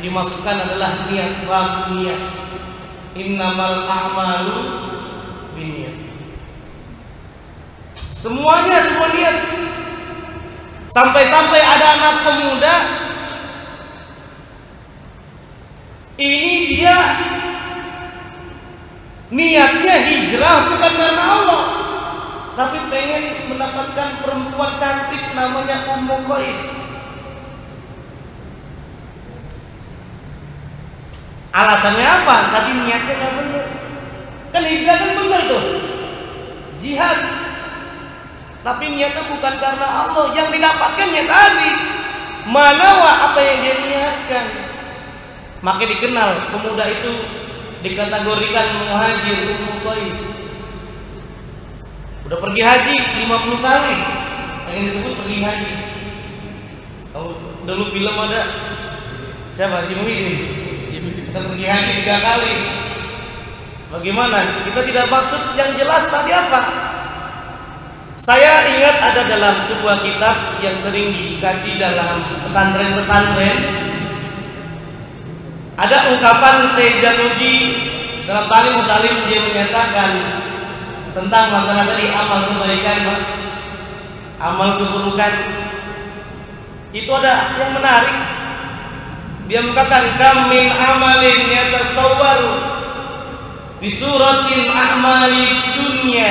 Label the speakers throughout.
Speaker 1: dimasukkan adalah niat, bab niat. Innamal a'malu binniyat. Semuanya semua niat. Sampai-sampai ada anak pemuda ini dia niatnya hijrah bukan karena Allah, tapi pengen mendapatkan perempuan cantik namanya Ummu Qais. Alasannya apa? Tadi niatnya nggak benar. Kan hijrah kan benar tuh, jihad. Tapi niatnya bukan karena Allah. Yang didapatkannya tadi manawa apa yang dia niatkan. Maka dikenal pemuda itu dikategorikan muhajir Ummu Qais. Udah pergi haji 50 kali. Yang disebut pergi haji. Tahu dulu film ada siapa? Haji Muhyiddin. Kita pergi haji 3 kali. Bagaimana? Kita tidak maksud yang jelas tadi apa? Saya ingat ada dalam sebuah kitab yang sering dikaji dalam pesantren-pesantren. Ada ungkapan Syekh Januji dalam Talim dia menyatakan tentang masalah tadi amal kebaikan, Pak. Amal keburukan. Itu ada yang menarik. Dia mengatakan kam min amalin yatasawwaru bi suratil a'malid dunya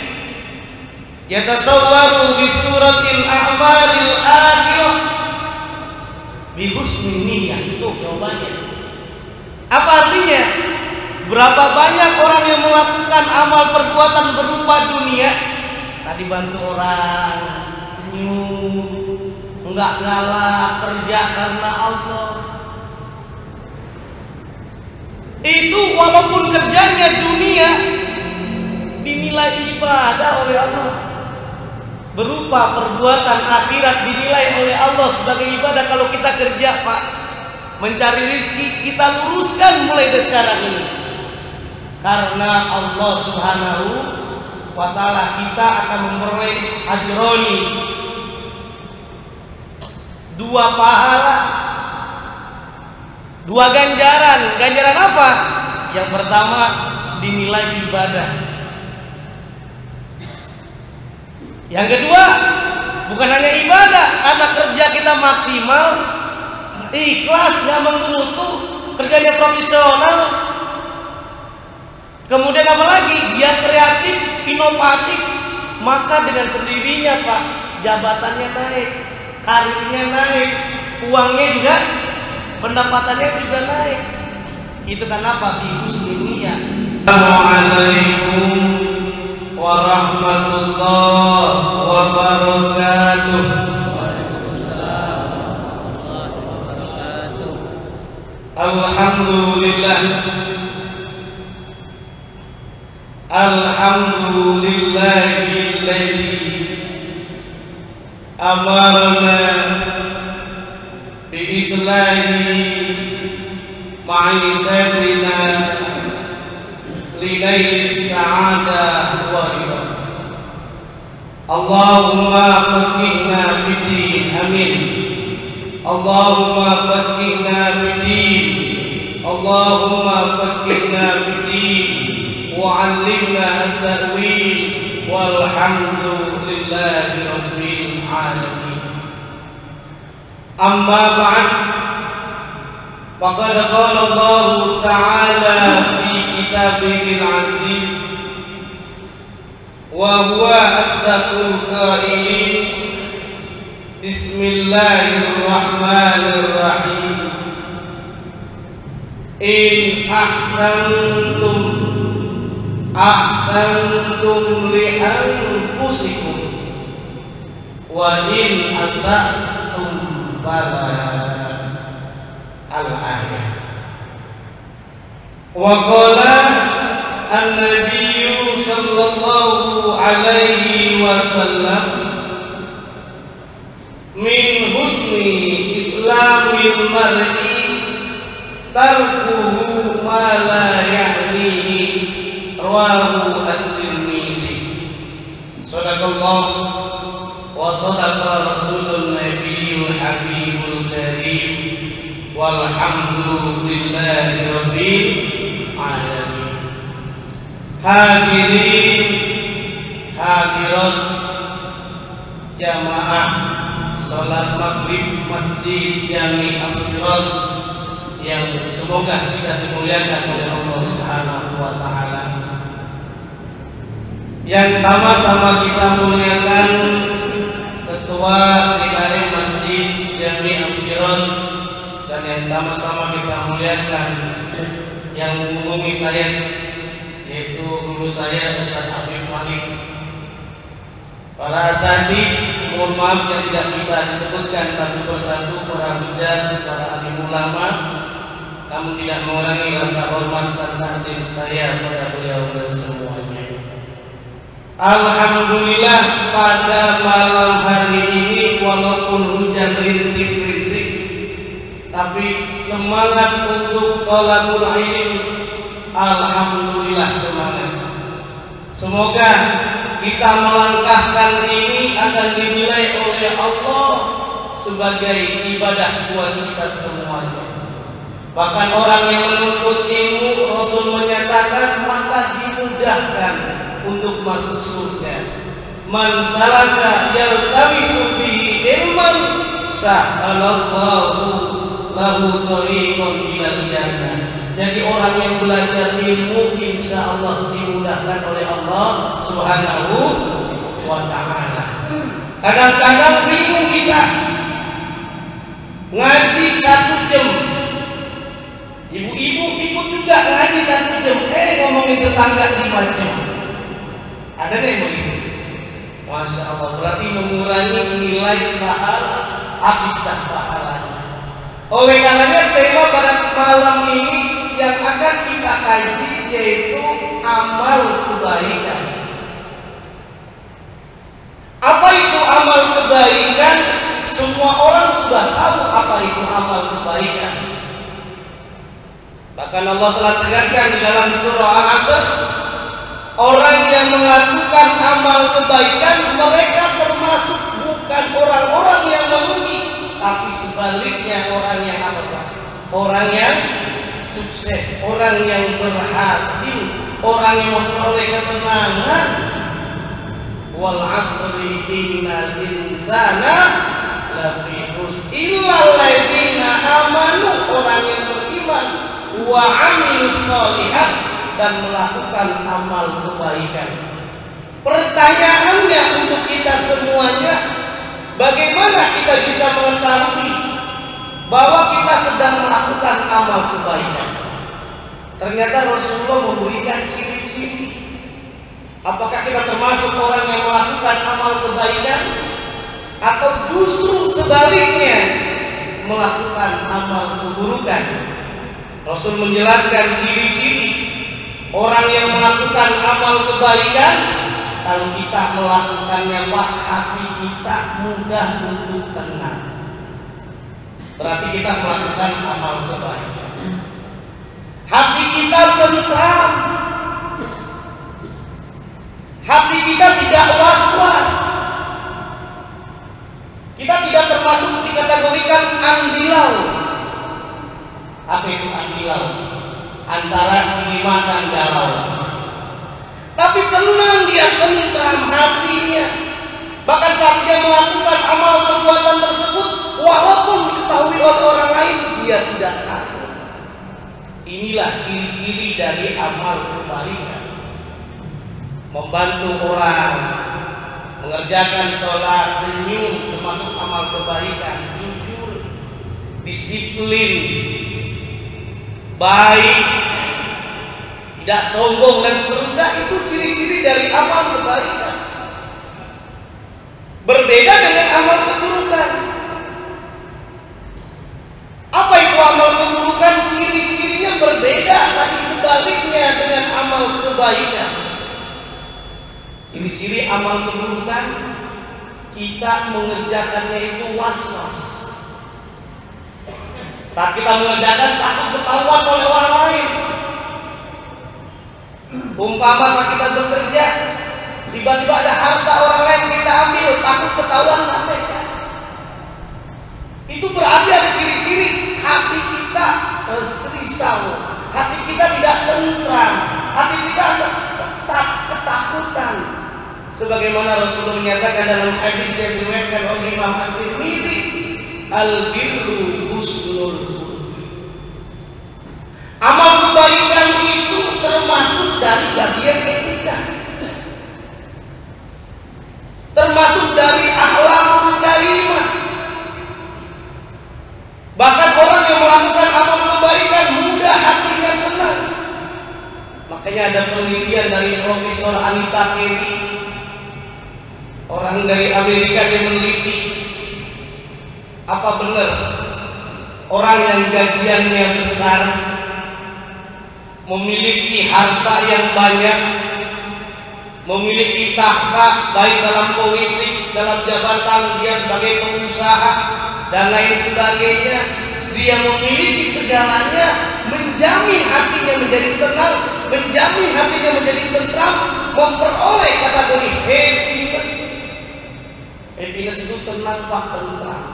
Speaker 1: yatasawwaru bi suratil a'malil akhirah bi husnin niyyah. Itu jawabannya. Apa artinya? Berapa banyak orang yang melakukan amal perbuatan berupa dunia, tadi bantu orang, senyum, enggak galak, kerja karena Allah. Itu walaupun kerjanya dunia dinilai ibadah oleh Allah. Berupa perbuatan akhirat dinilai oleh Allah sebagai ibadah. Kalau kita kerja, Pak, mencari rezeki, kita luruskan mulai dari sekarang ini. Karena Allah Subhanahu wa ta'ala kita akan memperoleh ajroni, 2 pahala, 2 ganjaran. Ganjaran apa? Yang pertama dinilai ibadah. Yang kedua bukan hanya ibadah, karena kerja kita maksimal, ikhlas, gak menggerutu, kerjanya profesional. Kemudian apa lagi? Dia kreatif, inovatif, maka dengan sendirinya, Pak, jabatannya naik, karirnya naik, uangnya juga, pendapatannya juga naik. Itu kenapa di husniyah. Assalamualaikum warahmatullahi wabarakatuh. Alhamdulillah. Alhamdulillahilladzi amarna bi islahi ma'isatina linailis sa'adah wa ridha. Allahumma faqihna fid-din. Amin. Allahumma faqihna fid-din. Allahumma faqihna fid-din wa'allimna at-ta'wil walhamdulillahi rabbil alamin. Amma ba'd, faqad qala Allah ta'ala fi kitabihil aziz wa huwa asdaqul qailin. Bismillahirrahmanirrahim. In ahsantum li anfusikum wa in asa'tum fala al-ayah. Wa qala an-nabiy sallallahu alaihi wasallam min husni islamil mar'i tarkuhu ma la ya'nihi. Rawahu at-Tirmidzi. Shadaqallah wa shadaqa rasulun nabiyul habibul karim wa walhamdulillahi rabbil alamin. Hadirin hadirat jamaah salat maghrib Masjid Jami As-Sirat yang semoga kita dimuliakan oleh Allah Subhanahu wa taala. Yang sama-sama kita muliakan Ketua DKM Masjid Jami As-Sirat, dan yang sama-sama kita muliakan yang menghubungi saya, yaitu guru saya Ustaz Habib Malik. Para asatidz, mohon maaf yang tidak bisa disebutkan satu persatu, para hujat, para alim ulama, namun tidak mengurangi rasa hormat dan takzim saya pada beliau dan semuanya. Alhamdulillah, pada malam hari ini walaupun hujan rintik-rintik, tapi semangat untuk thalabul ilm, alhamdulillah semangat. Semoga kita melangkahkan ini akan dinilai oleh Allah sebagai ibadah buat kita semuanya. Bahkan orang yang menuntut ilmu, Rasul menyatakan maka dimudahkan untuk masuk surga. Man salaka yaltamisu bihi ilman sahhalallahu lahu thariqan ilal jannah. Jadi orang yang belajar ilmu insya Allah dimudahkan oleh Allah Subhanahu wa ta'ala. Kadang-kadang bingung kita ngaji 1 jam, ibu-ibu ikut juga ngaji 1 jam, ngomongin tetangga 5 jam. Ada yang begitu? Masya Allah, berarti mengurangi nilai pahala, habis dan pahalanya. Oleh karenanya tema pada malam ini yang akan kita kaji yaitu amal kebaikan. Apa itu amal kebaikan? Semua orang sudah tahu apa itu amal kebaikan. Bahkan Allah telah tegaskan di dalam surah Al-Asr, orang yang melakukan amal kebaikan mereka termasuk bukan orang-orang yang merugi, tapi sebaliknya orang yang apa? Orang yang sukses, orang yang berhasil, orang yang memperoleh kemenangan. Wal asri innal insana lafi khusr illal ladzina amanu, orang yang beriman, wa amilus sholihat, dan melakukan amal kebaikan. Pertanyaannya untuk kita semuanya, bagaimana kita bisa mengetahui bahwa kita sedang melakukan amal kebaikan? Ternyata Rasulullah memberikan ciri-ciri. Apakah kita termasuk orang yang melakukan amal kebaikan, atau justru sebaliknya melakukan amal keburukan? Rasul menjelaskan ciri-ciri orang yang melakukan amal kebaikan. Kalau kita melakukannya, Pak, hati kita mudah untuk tenang. Berarti kita melakukan amal kebaikan. Hati kita tentram. Hati kita tidak was-was. Kita tidak termasuk dikategorikan andilau. Apa itu andilau? Antara dilema dan galau. Tapi tenang dia, tentram hatinya. Bahkan saat dia melakukan amal perbuatan tersebut, walaupun diketahui oleh orang lain, dia tidak takut. Inilah ciri-ciri dari amal kebaikan. Membantu orang, mengerjakan sholat, senyum, termasuk amal kebaikan. Jujur, disiplin, baik, tidak sombong dan seterusnya, itu ciri-ciri dari amal kebaikan. Berbeda dengan amal keburukan. Apa itu amal keburukan? Ciri-cirinya berbeda, tadi sebaliknya dengan amal kebaikan. Ciri-ciri amal keburukan, kita mengerjakannya itu was-was. Saat kita mengerjakan, takut ketahuan oleh orang lain. Umpama saat kita bekerja, tiba-tiba ada harta orang lain kita ambil, takut ketahuan mereka. Itu berarti ada ciri-ciri hati kita Sebagaimana Rasulullah menyatakan dalam hadis yang diriwayatkan oleh Imam At-Tirmidzi, al-birru husnul khuluq. Amal kebaikan itu termasuk dari bagian etika, termasuk dari akhlak karimah. Bahkan orang yang melakukan amal kebaikan mudah hatinya tenang. Makanya ada penelitian dari Profesor Anita Kelly, orang dari Amerika, dia meneliti apa benar orang yang gajiannya besar, memiliki harta yang banyak, memiliki tahta baik dalam politik, dalam jabatan, dia sebagai pengusaha dan lain sebagainya, dia memiliki segalanya, menjamin hatinya menjadi tenang, menjamin hatinya menjadi tentram, memperoleh kategori happiness. Happiness itu tenang, Pak, tentram.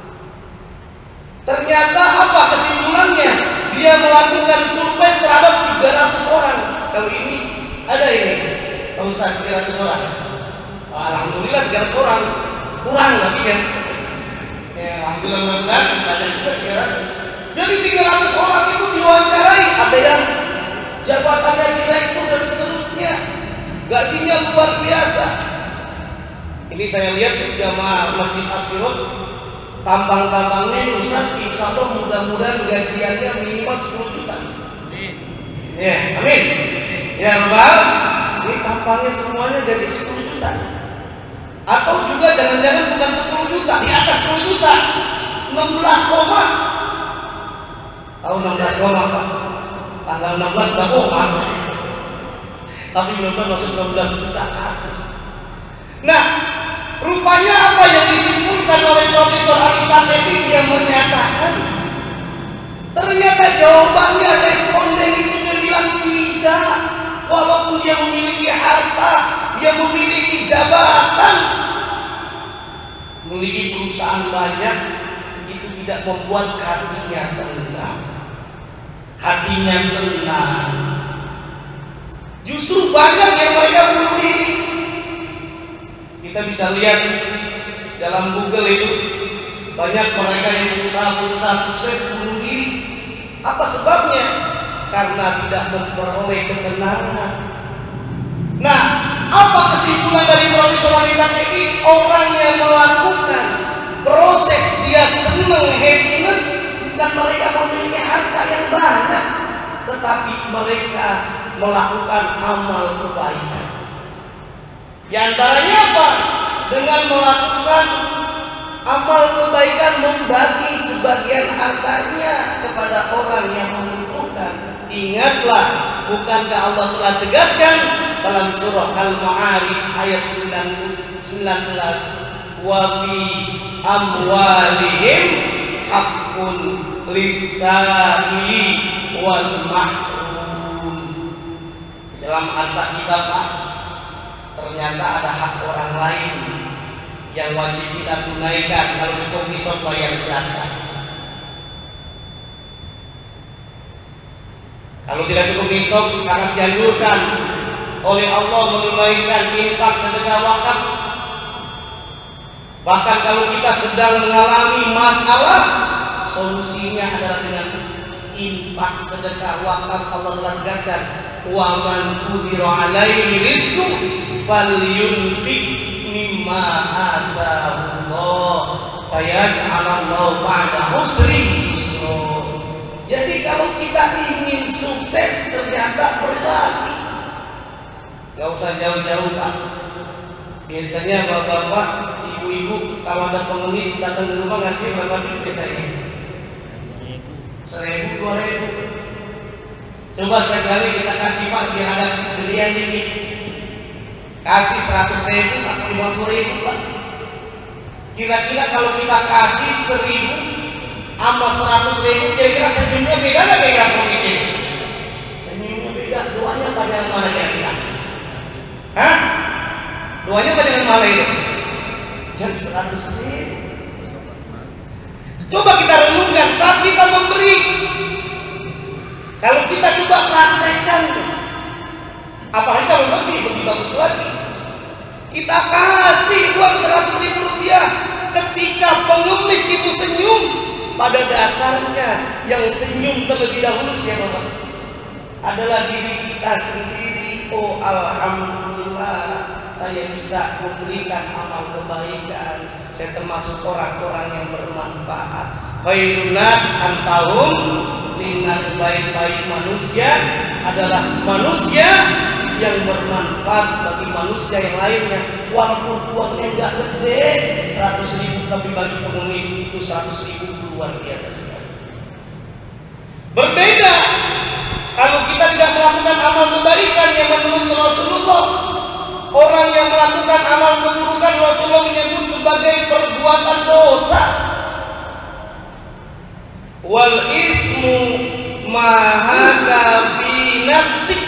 Speaker 1: Ternyata apa kesimpulannya? Dia melakukan survei terhadap 300 orang. Kalau ini ada ini, Pak Ustaz, 300 orang. Alhamdulillah 300 orang, kurang tapi kan. Ya, alhamdulillah ada juga 300. Jadi 300 orang itu diwawancarai, ada yang jabatannya direktur dan seterusnya, gajinya luar biasa. Ini saya lihat di jamaah Masjid As-Sirot, tambang-tambangnya Ustaz, insya Allah mudah-mudahan gajiannya minimal 10 juta. Ya, amin. Ya Rabbal, ini tambangnya semuanya jadi 10 juta. Atau juga jangan-jangan bukan 10 juta, di atas 10 juta, 16 koma. Tahu 16 koma Pak? Tanggal 16 udah koma. Tapi benar-benar masuk 16 juta ke atas. Nah, rupanya apa yang disimpulkan oleh Profesor Anita Kelly? Dia menyatakan ternyata jawabannya responden itu dia bilang tidak. Walaupun dia memiliki harta, dia memiliki jabatan, memiliki perusahaan banyak, itu tidak membuat hatinya tenang. Hatinya tenang. Justru banyak yang mereka bunuh diri. Kita bisa lihat dalam Google itu banyak mereka yang berusaha sukses bunuh diri. Apa sebabnya? Karena tidak memperoleh ketenangan. Nah, apa kesimpulan dari Profesor Anita Kelly? Orang yang melakukan proses dia senang happiness, bukan mereka memiliki harta yang banyak, tetapi mereka melakukan amal kebaikan. Di antaranya apa? Dengan melakukan amal kebaikan, membagi sebagian hartanya kepada orang yang membutuhkan. Ingatlah, bukankah Allah telah tegaskan dalam surah Al-Ma'arij ayat 19, wa fi amwalihim haqqun lis-sa'ili wal mahrum. Dalam harta kita, Pak, ternyata ada hak orang lain yang wajib kita tunaikan kalau kita bisa bayar zakat. Kalau tidak cukup nisab, sangat dianjurkan oleh Allah menunaikan infak, sedekah, wakaf. Bahkan kalau kita sedang mengalami masalah, solusinya adalah dengan infak, sedekah, wakaf. Allah telah tegaskan, wa man qudira alaihi rizqu falyunfiq mimma ataahu Allah sayaj'alallahu ba'da usri yusra. Jadi kalau kita ingin sukses, ternyata berbagi. Gak usah jauh-jauh, Pak. Biasanya bapak-bapak, ibu-ibu kalau ada pengemis datang ke rumah ngasih berapa duit biasanya? 1.000, 2.000. Coba sekali-kali kita kasih, Pak, biar ada gedean dikit. Kasih 100.000 atau 50.000, Pak. Kira-kira kalau kita kasih 1.000 sama 100.000, kira-kira senyumnya beda nggak kira-kira kondisi? Senyumnya beda. Doanya pada yang mana kira-kira? Hah? Doanya pada yang mana itu? Yang 100.000. Coba kita renungkan saat kita memberi. Kalau kita coba praktekkan, apalagi kalau lebih bagus lagi. Kita yang senyum terlebih dahulu siapa Pak? Adalah diri kita sendiri. Oh alhamdulillah, saya bisa memberikan amal kebaikan. Saya termasuk orang-orang yang bermanfaat. Khairun nas antahum linnas, sebaik-baik manusia adalah manusia yang bermanfaat bagi manusia yang lainnya. Walaupun uangnya nggak gede, 100.000, tapi bagi pengemis itu 100.000 luar biasa sekali. Berbeda kalau kita tidak melakukan amal kebaikan yang menurut Rasulullah. Orang yang melakukan amal keburukan Rasulullah menyebut sebagai perbuatan dosa. Wal ithmu mahaka fi nafsik.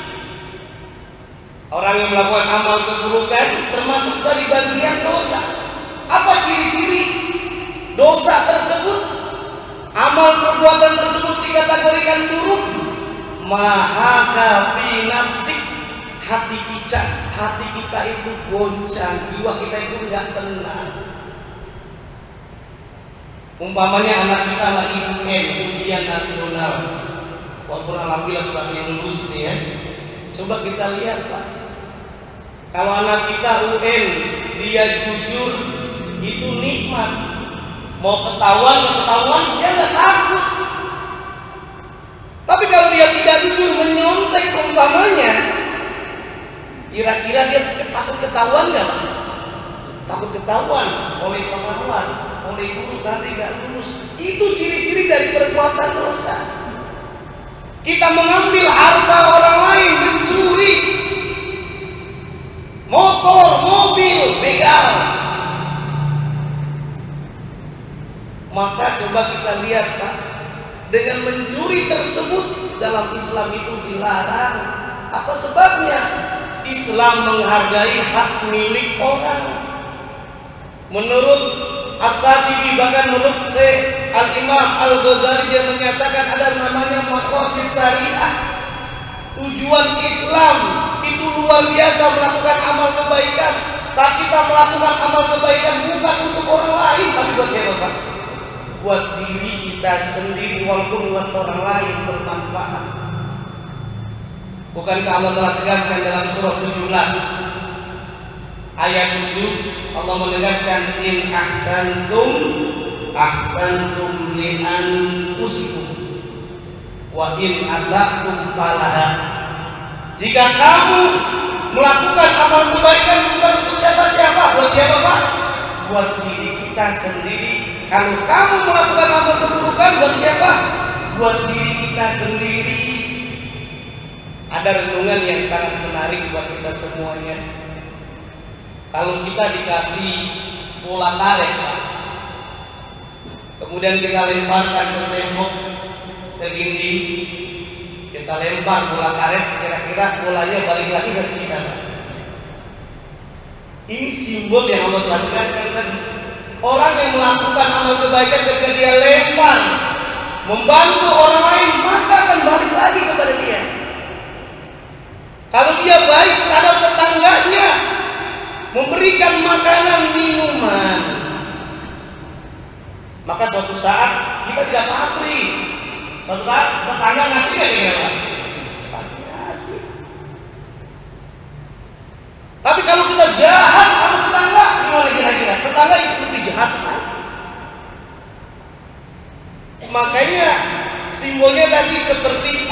Speaker 1: Orang yang melakukan amal keburukan termasuk dari bagian dosa. Apa ciri-ciri dosa tersebut? Amal perbuatan tersebut dikategorikan buruk. Mahaka fi nafsik. Hati kita itu goncang, jiwa kita itu enggak tenang. Umpamanya anak kita lagi ujian nasional, walaupun alhamdulillah sudah yang lulus itu ya. Coba kita lihat Pak, kalau anak kita UN dia jujur itu nikmat. Mau ketahuan dia nggak takut. Tapi kalau dia tidak jujur menyontek umpamanya, kira-kira dia takut ketahuan nggak Pak? Takut ketahuan oleh pengawas, oleh guru, nanti nggak lulus. Itu ciri-ciri dari perbuatan dosa. Kita mengambil harta orang lain, mencuri motor, mobil, begal. Maka coba kita lihat Pak, dengan mencuri tersebut dalam Islam itu dilarang. Apa sebabnya? Islam menghargai hak milik orang. Menurut As-Sadiqi, bahkan menurut Syekh Al-Imam Al-Ghazali, dia menyatakan ada namanya maqasid syariah. Tujuan Islam itu luar biasa melakukan amal kebaikan. Saat kita melakukan amal kebaikan bukan untuk orang lain, tapi buat siapa Pak? Buat diri kita sendiri, walaupun buat orang lain bermanfaat. Bukankah Allah telah tegaskan dalam surah 17 ayat 7, Allah menegaskan in ahsantum li anfusikum wa in asatum falaha. Jika kamu melakukan amal kebaikan bukan untuk siapa-siapa, buat siapa Pak? Buat diri kita sendiri. Kalau kamu melakukan amal keburukan buat siapa? Buat diri kita sendiri. Ada renungan yang sangat menarik buat kita semuanya. Kalau kita dikasih bola karet, kemudian kita lemparkan ke tembok, ke dinding, kita lempar bola karet, kira-kira bolanya balik lagi ke kita. Ini simbol yang Allah telah tegaskan tadi. Orang yang melakukan amal kebaikan ketika dia lempar, membantu orang lain, maka akan balik lagi kepada dia. Kalau dia baik terhadap tetangganya, memberikan makanan, minuman, maka suatu saat kita tidak pamrih. Suatu saat tetangga ngasih nggak dia? Pasti ngasih. Tapi kalau kita jahat sama tetangga, gimana kira-kira? Tetangga ikuti jahat. Makanya simbolnya tadi seperti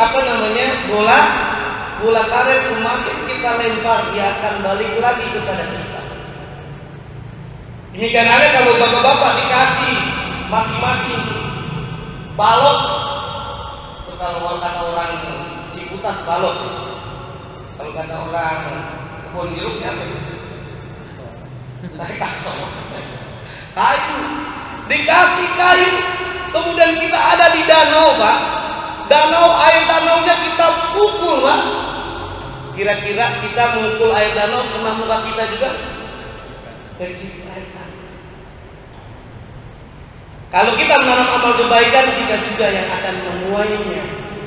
Speaker 1: bola karet, semakin kita lempar dia akan balik lagi kepada kita. Demikian ada kalau bapak-bapak dikasih masing-masing balok, kalau kata orang Ciputat balok, kalau kata orang kebun jeruknya apa? Kasong. Kayu, dikasih kayu, kemudian kita ada di danau Pak. Air danaunya kita pukul Pak. Kira-kira kita memukul air danau kena muka kita juga? Kecipratan. Kalau kita menanam amal kebaikan, kita juga yang akan menuainya.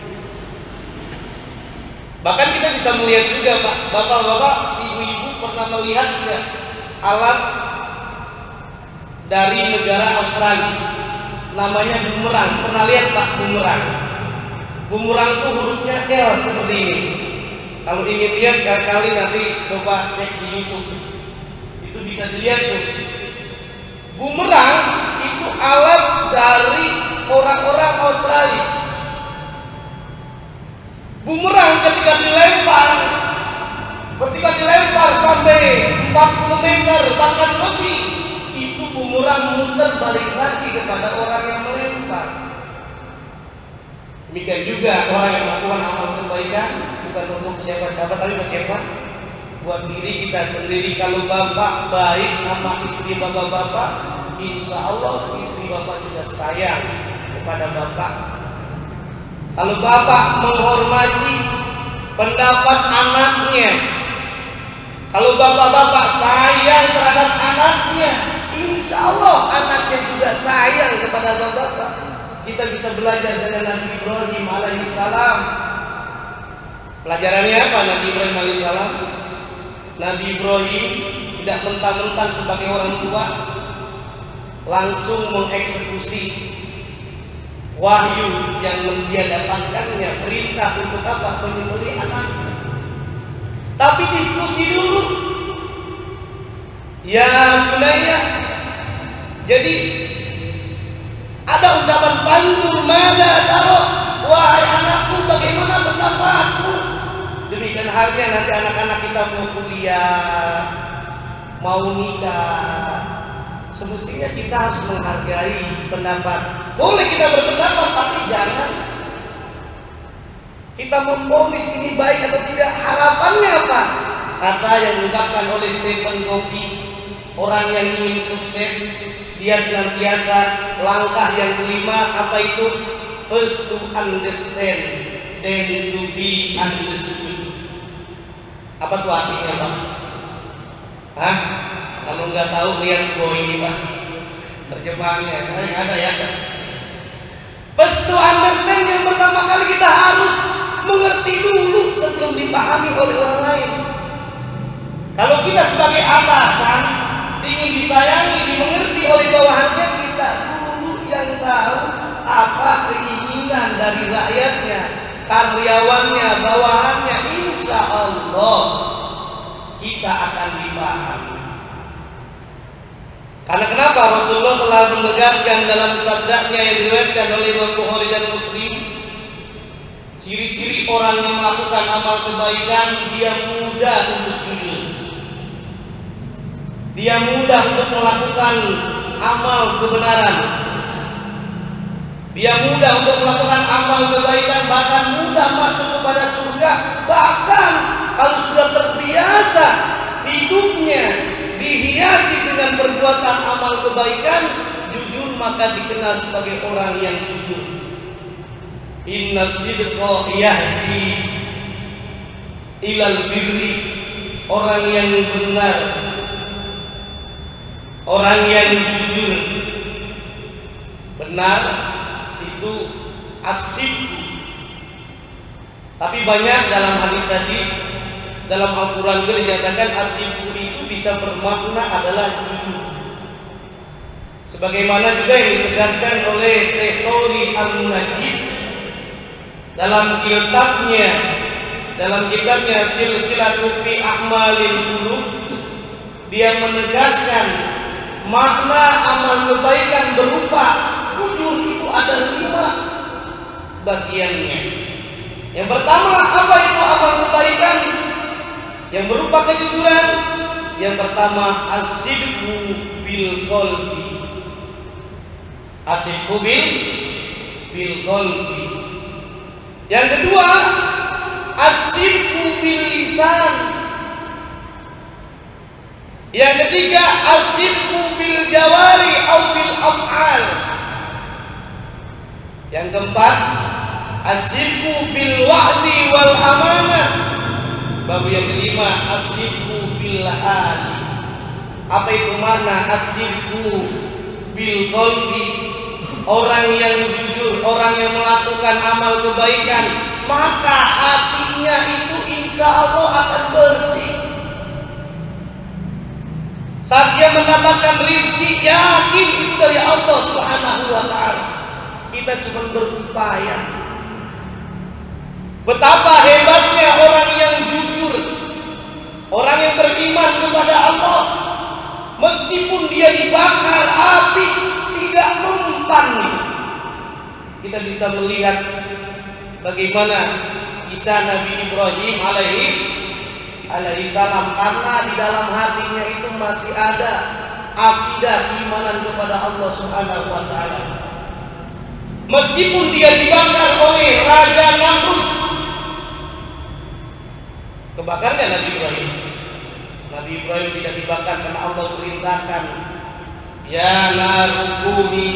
Speaker 1: Bahkan kita bisa melihat juga Pak, bapak-bapak, ibu-ibu pernah melihat nggak alat dari negara Australia? namanya bumerang. Pernah lihat Pak bumerang? Bumerang tuh hurufnya L seperti ini. Kalau ingin lihat kali nanti coba cek di YouTube. Itu bisa dilihat tuh. Bumerang itu alat dari orang-orang Australia. Bumerang ketika dilempar sampai 40 meter bahkan lebih, itu bumerang muter balik lagi kepada orang yang melempar. Demikian juga orang yang melakukan amal kebaikan bukan untuk siapa-siapa tapi buat siapa? Buat diri kita sendiri. Kalau bapak baik sama istri bapak-bapak, insya Allah istri bapak juga sayang kepada bapak. Kalau bapak menghormati pendapat anaknya, kalau bapak-bapak sayang terhadap anaknya, insya Allah anaknya juga sayang kepada bapak-bapak. Kita bisa belajar dari Nabi Ibrahim alaihissalam. Pelajarannya apa Nabi Ibrahim alaihissalam? Nabi Ibrahim tidak mentang-mentang sebagai orang tua langsung mengeksekusi wahyu yang dia dapatkannya, perintah untuk apa? Menyembelih anaknya. Tapi diskusi dulu. Ya bunaya. Jadi ada ucapan pantur mana taruh, wahai anakku bagaimana pendapatmu? Demikian halnya nanti anak-anak kita mau kuliah, mau nikah, semestinya kita harus menghargai pendapat. Boleh kita berpendapat, tapi jangan kita memvonis ini baik atau tidak. Harapannya apa? Kata yang diungkapkan oleh Stephen Covey, orang yang ingin sukses, dia senantiasa langkah yang kelima apa itu? First to understand, then to be understood. Apa tuh artinya Pak? Hah? Kalau nggak tahu lihat di bawah ini Pak, terjemahannya ada ya. First to understand, yang pertama kali kita harus mengerti dulu sebelum dipahami oleh orang lain. Kalau kita sebagai atasan ingin disayangi, dimengerti oleh bawahannya, kita dulu yang tahu apa keinginan dari rakyatnya, karyawannya, bawahannya. Insya Allah kita akan dipahami. Karena kenapa Rasulullah telah menegaskan dalam sabdanya yang diriwayatkan oleh Imam Bukhari dan Muslim, ciri-ciri orang yang melakukan amal kebaikan, dia mudah untuk jujur, dia mudah untuk melakukan amal kebenaran, dia mudah untuk melakukan amal kebaikan, bahkan mudah masuk kepada surga. Bahkan kalau sudah terbiasa hidupnya dihiasi dengan perbuatan amal kebaikan, jujur, maka dikenal sebagai orang yang jujur. Inna sidqa yahdi ilal birri, orang yang benar, orang yang jujur, benar itu asyik. Tapi banyak dalam hadis-hadis, dalam Al-Quran juga dinyatakan asyik itu bisa bermakna adalah jujur. Sebagaimana juga yang ditegaskan oleh Sesori Al-Munajjid dalam kitabnya Silsilatul fi A'malil Qulub, dia menegaskan makna amal kebaikan berupa jujur itu ada 5 bagiannya. Yang pertama, apa itu amal kebaikan yang berupa kejujuran? Yang pertama, asyidqu bil qalbi. Asyidqu bil qalbi. Yang kedua, asyidqu bil lisan. Yang ketiga, asyidqu bil jawari au bil af'al. Yang keempat, asyidqu bil wa'di wal amanah. Baru yang kelima, asyidqu bil hali. Apa itu makna asyidqu bil qalbi? Orang yang jujur, orang yang melakukan amal kebaikan, maka hatinya itu insya Allah akan bersih. Saat dia mendapatkan rezeki, yakin itu dari Allah Subhanahu wa taala. Kita cuma berupaya. Betapa hebatnya orang yang jujur, orang yang beriman kepada Allah. Meskipun dia dibakar api, tidak mempan. Kita bisa melihat bagaimana kisah Nabi Ibrahim alaihi salam, karena di dalam hatinya itu masih ada akidah keimanan kepada Allah Subhanahu wa taala. Meskipun dia dibakar oleh Raja Namrud. Kebakar kan Nabi Ibrahim? Nabi Ibrahim tidak dibakar karena Allah perintahkan, ya narukuni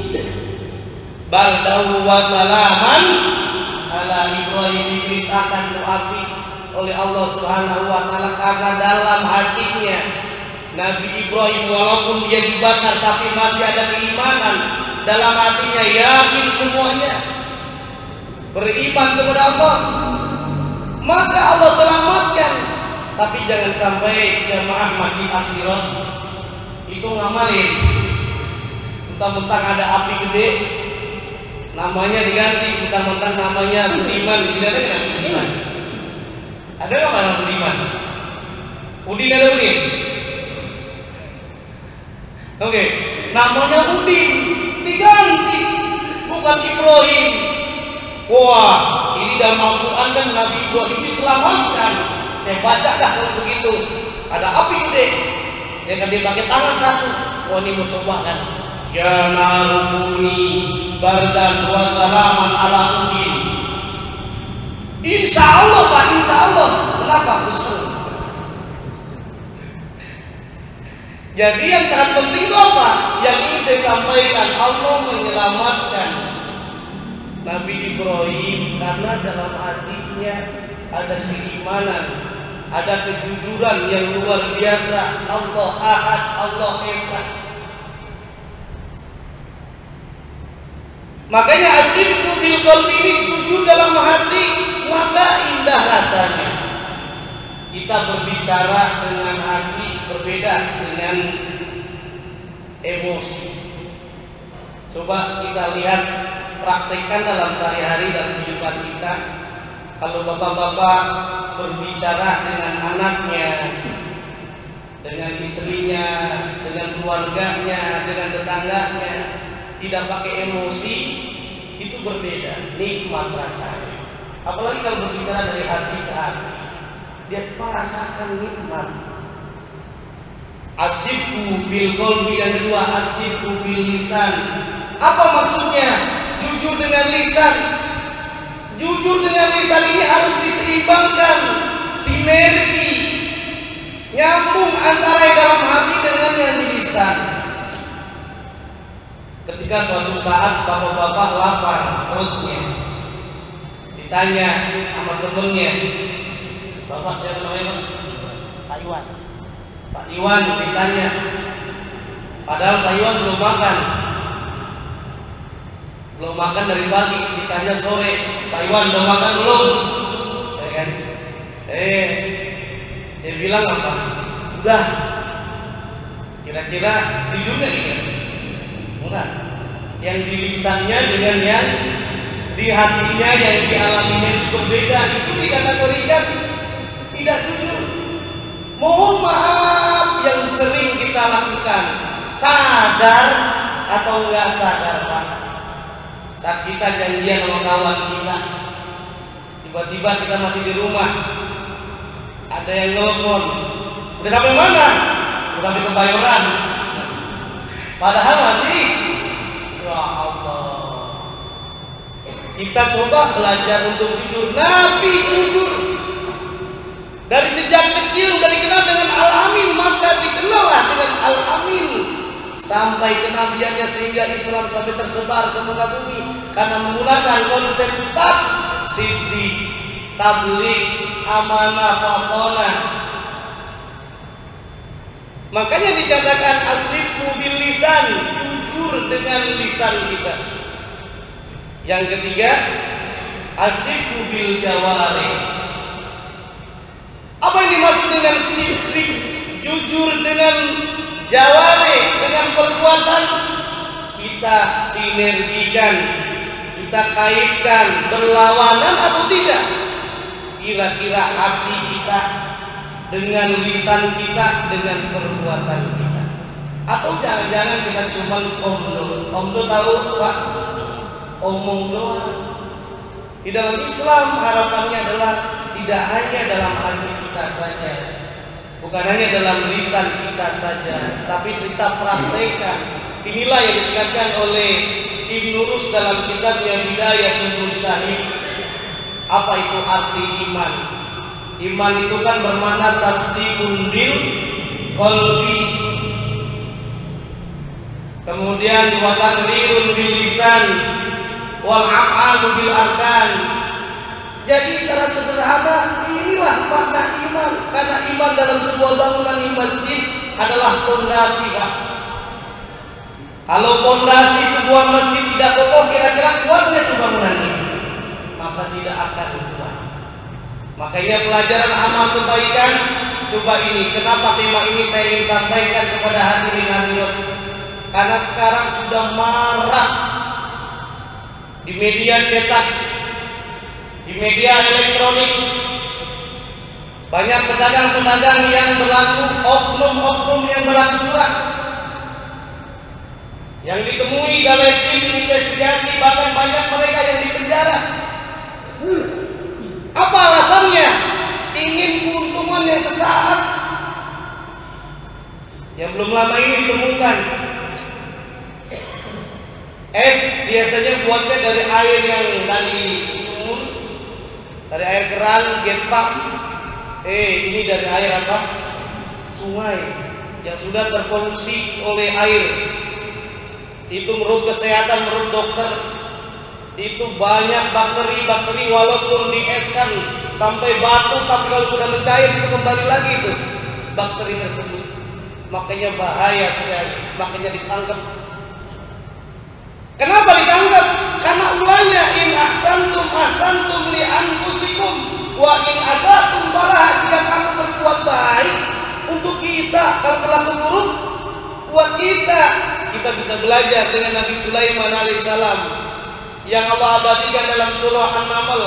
Speaker 1: baldaw wa salaman ala Ibrahim, diperintahkan ke api oleh Allah Subhanahu wa taala karena dalam hatinya Nabi Ibrahim walaupun dia dibakar tapi masih ada keimanan dalam hatinya, yakin semuanya, beriman kepada Allah, maka Allah selamatkan. Tapi jangan sampai jamaah Masjid Asyirat itu ngamalin mentang-mentang ada api gede namanya diganti, mentang-mentang namanya Budiman. Di sini ada nggak Budiman? Ada nggak nama Budiman? Udin ada Udin? Oke, namanya Udin diganti, bukan Ibrahim. Wah, ini dalam Al-Quran kan Nabi Ibrahim diselamatkan. Saya baca dah kalau begitu. Ada api gede, dia kan dia pakai tangan satu. Wah, ini mau coba kan? Ya narukuni bardan wa salaman ala Udin. Insya Allah Pak, insya Allah. Kenapa? Usul. Jadi yang sangat penting itu apa? Yang ingin saya sampaikan, Allah menyelamatkan Nabi Ibrahim karena dalam hatinya ada keimanan, ada kejujuran yang luar biasa. Allah Ahad, Allah Esa. Makanya asyidqu bil qalbi, ini jujur dalam hati, maka indah rasanya. Kita berbicara dengan hati berbeda dengan emosi. Coba kita lihat, praktekkan dalam sehari-hari dalam kehidupan kita. Kalau bapak-bapak berbicara dengan anaknya, dengan istrinya, dengan keluarganya, dengan tetangganya, tidak pakai emosi, itu berbeda, nikmat rasanya. Apalagi kalau berbicara dari hati ke hati, dia merasakan nikmat. Asyidqu bil qalbi, yang kedua asyidqu bil lisan. Apa maksudnya? Jujur dengan lisan. Jujur dengan lisan ini harus diseimbangkan, sinergi, nyambung antara yang dalam hati dengan yang di lisan. Ketika suatu saat bapak-bapak lapar perutnya, ditanya sama temennya, bapak siapa namanya Pak Iwan. Pak Iwan ditanya, padahal Pak Iwan belum makan dari pagi, ditanya sore, Pak Iwan udah makan belum? Ya kan? Dia bilang apa? Udah. Kira-kira jujur nggak kira? Enggak. Yang di lisannya dengan yang di hatinya, yang dialaminya itu berbeda. Itu dikategorikan tidak jujur. Mohon maaf yang sering kita lakukan, sadar atau enggak sadar Pak. Saat kita janjian sama kawan kita, tiba-tiba kita masih di rumah, ada yang nelfon, udah sampai mana? Udah sampai Kebayoran. Padahal masih, ya Allah. Kita coba belajar untuk jujur. Nabi jujur. Dari sejak kecil sudah dikenal dengan Al-Amin, maka dikenallah dengan Al-Amin sampai kenabiannya, sehingga Islam sampai tersebar ke muka bumi karena menggunakan konsep staf, siddiq, tabligh, amanah, fatonah. Makanya dikatakan asyidqu bil lisan, jujur dengan lisan kita. Yang ketiga, asyidqu bil jawarih. Apa yang dimaksud dengan siddiq, jujur dengan jawari, dengan perbuatan, kita sinergikan, kita kaitkan, berlawanan atau tidak? Kira-kira hati kita dengan lisan kita, dengan perbuatan kita, atau jangan-jangan kita cuma omdo tahu Pak, omong doang. Di dalam Islam harapannya adalah tidak hanya dalam hati kita saja, bukan hanya dalam lisan kita saja, tapi kita praktekkan. Inilah yang ditegaskan oleh Ibnu Rus dalam kitabnya Bidayatul Mujtahid. Apa itu arti iman? Iman itu kan bermakna tasdiqun bil qalbi, kemudian wa taqrirun bil lisan, wal a'malu bil arkan. Jadi secara sederhana inilah makna iman. Karena iman dalam sebuah bangunan masjid adalah fondasi, Pak. Kalau fondasi sebuah masjid tidak kokoh, kira-kira kuatnya itu bangunan ini, maka tidak akan kuat. Makanya pelajaran amal kebaikan, coba ini, kenapa tema ini saya ingin sampaikan kepada hadirin hadirat? Karena sekarang sudah marak di media cetak, di media elektronik, banyak pedagang-pedagang yang berlaku, oknum-oknum yang berlaku curang, yang ditemui oleh tim investigasi, bahkan banyak mereka yang dipenjara. Apa alasannya? Ingin keuntungan yang sesaat. Yang belum lama ini ditemukan es biasanya buatnya dari air yang dari sumur, dari air keran, get pump. Ini dari air apa? Sungai yang sudah terpolusi oleh air. Itu menurut kesehatan, menurut dokter, itu banyak bakteri-bakteri, walaupun dieskan sampai batu, tapi kalau sudah mencair itu kembali lagi itu bakteri tersebut. Makanya bahaya sekali, makanya ditangkap. Kenapa ditangkap? Karena ulangnya in ahsantum li anfusikum wa in asatum balaha. Jika kamu berbuat baik untuk kita, kalau berlaku buruk buat kita bisa belajar dengan Nabi Sulaiman alaihissalam yang Allah abadikan dalam surah An-Naml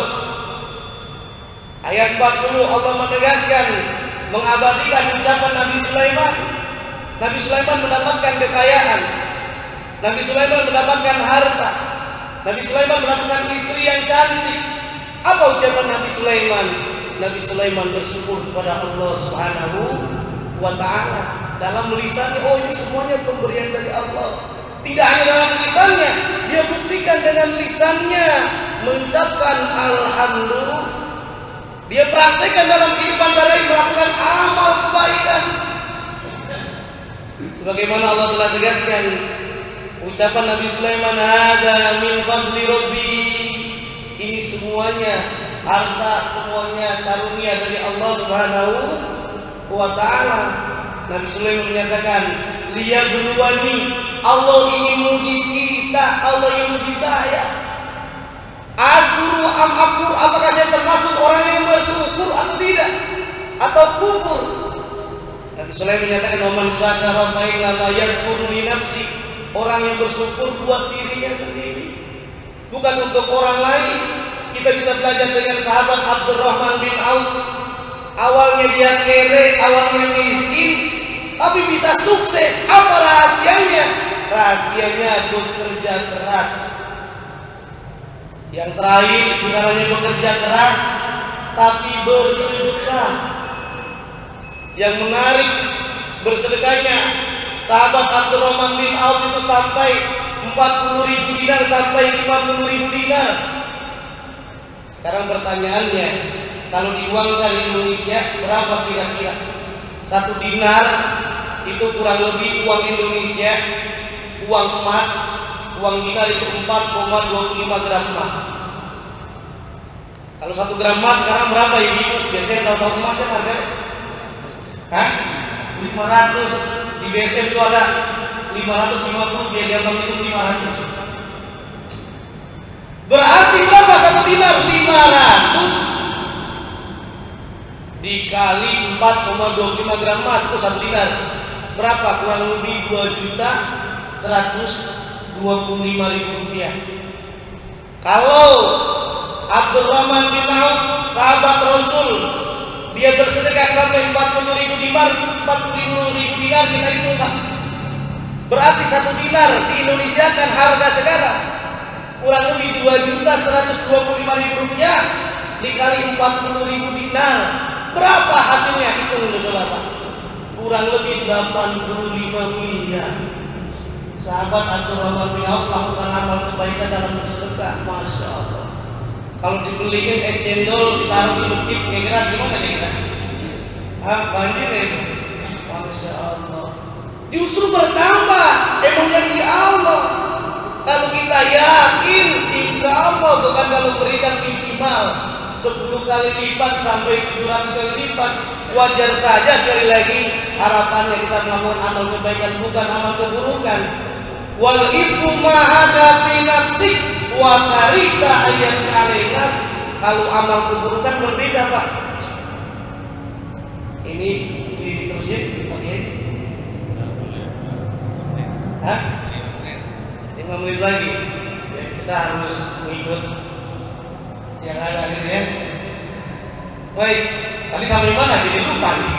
Speaker 1: ayat 40. Allah menegaskan, mengabadikan ucapan Nabi Sulaiman. Nabi Sulaiman mendapatkan kekayaan, Nabi Sulaiman mendapatkan harta, Nabi Sulaiman mendapatkan istri yang cantik. Apa ucapan Nabi Sulaiman? Nabi Sulaiman bersyukur kepada Allah Subhanahu wa ta'ala dalam lisannya. Oh, ini semuanya pemberian dari Allah. Tidak hanya dalam lisannya, dia buktikan dengan lisannya mengucapkan alhamdulillah. Dia praktekkan dalam kehidupan sehari-hari, melakukan amal kebaikan. Sebagaimana Allah telah tegaskan, ucapan Nabi Sulaiman, hada min fadli rabbi. Ini semuanya harta, semuanya karunia dari Allah Subhanahu wa ta'ala. Nabi Sulaiman menyatakan, liyabluwani, Allah ingin menguji kita, Allah ingin menguji saya. Askuru am akfur, apakah saya termasuk orang yang bersyukur atau tidak, atau kufur? Nabi Sulaiman menyatakan, man syakara fa innama yazkuru li nafsi. Orang yang bersyukur buat dirinya sendiri, bukan untuk orang lain. Kita bisa belajar dengan sahabat Abdurrahman bin Auf. Awalnya dia kere, awalnya miskin, tapi bisa sukses. Apa rahasianya? Rahasianya bekerja keras. Yang terakhir, bukan hanya bekerja keras, tapi bersedekah. Yang menarik, bersedekahnya sahabat Abdurrahman bin Auf itu sampai 40.000 dinar sampai 50.000 dinar. Sekarang pertanyaannya, kalau diuangkan Indonesia berapa kira-kira? 1 dinar itu kurang lebih uang Indonesia, uang emas, uang dinar itu 4,25 gram emas. Kalau 1 gram emas sekarang berapa ibu? Biasanya tahu-tahu emas kan harga? 500. Di BSM itu ada 550, biar gampang itu 500. Berarti berapa 1 dinar? 500. dikali 4,25 gram emas itu 1 dinar. Berapa? Kurang lebih 2.125.000 rupiah. Kalau Abdurrahman bin Auf, sahabat Rasul, dia bersedekah sampai 40.000 dinar, 40.000 dinar kita itu Pak. Berarti 1 dinar di Indonesia kan harga sekarang kurang lebih 2.125.000 rupiah dikali 40.000 dinar. Berapa hasilnya? Hitung dulu Bapak. Kurang lebih 85 miliar. Sahabat Abdurrahman bin Auf melakukan amal kebaikan dalam bersedekah. Masya Allah. Kalau dibeliin es cendol ditaruh di masjid, kira-kira gimana kira-kira? Banjir ya itu. Masya Allah. Justru bertambah. Emang janji Allah. Kalau kita yakin, insya Allah bukan kalau berikan minimal 10 kali lipat sampai 700 kali lipat. Wajar saja sekali lagi harapannya kita melakukan amal kebaikan bukan amal keburukan. Wal ismu ma hada fi nafsik wa karita ayat alainas. Kalau amal keburukan berbeda Pak. Ini diterusin oke. Hah? 5 menit lagi. Ya, kita harus mengikut yang ada gitu ya. Baik, tadi sampai mana? Jadi lupa nih.